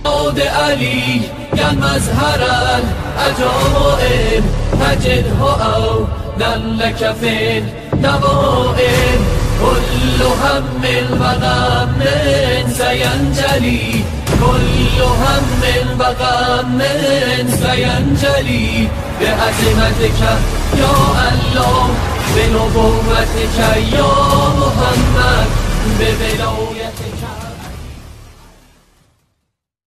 ناد علی يا مظهر العجائب تجده أولا لك في النوائب كل هم وغم سينجلي كل هم وغم سينجلي بعظمتك يا الله بنبوتك يا محمد بولايتك